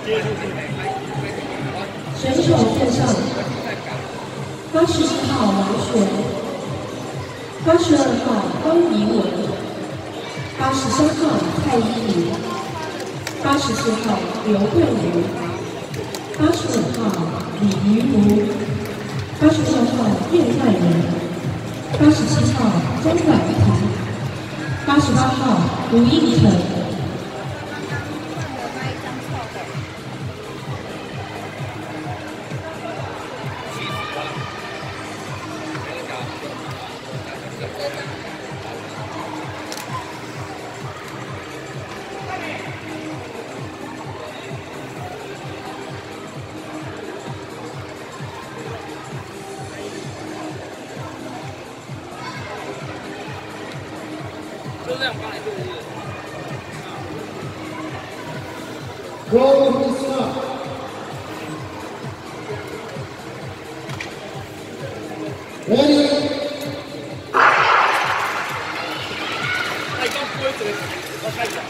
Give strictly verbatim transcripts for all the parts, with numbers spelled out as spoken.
选手线上，八十一号王璇，八十二号高怡文，八十三号蔡依林，八十四号刘慧茹，八十五号李瑜如，八十六号叶泰仁，八十七号钟婉婷，八十八号吴映晨。 就这样帮你录是不是？ Roll this up. Ready? 太高规则，我开始。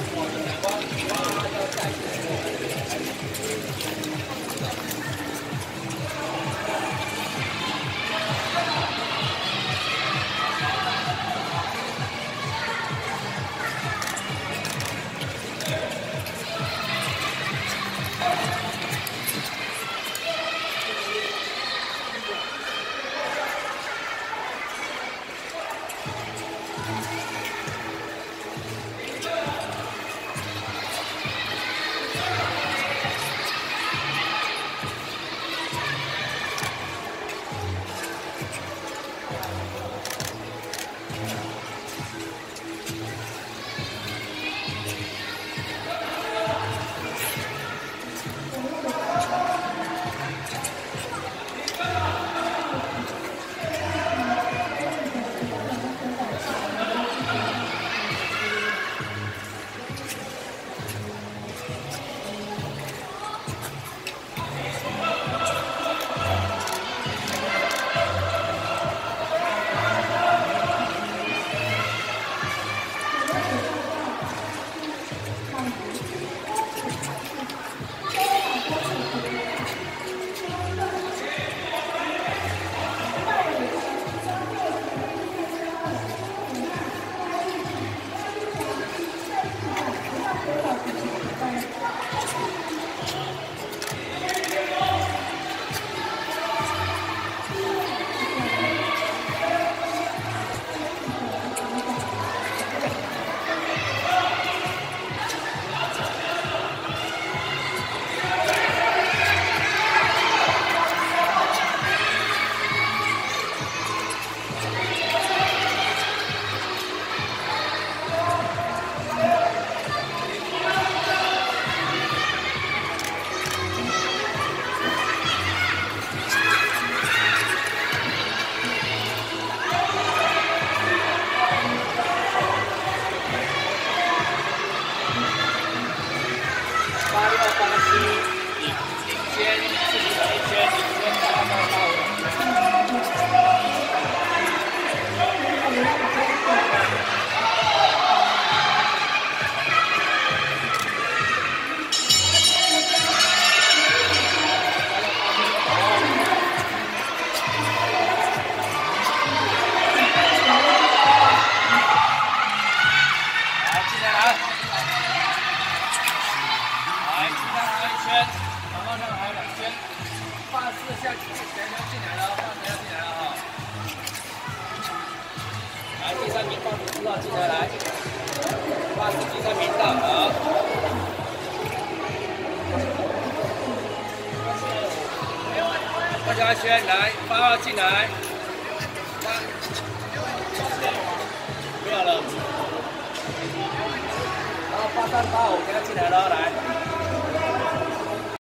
下去，谁要进来了？换谁要进来了哈？来，第三名放十四号进来，来，八十第三名到了。大家先来，八号进来，八，不要了。然后八三八五给他进来了，来。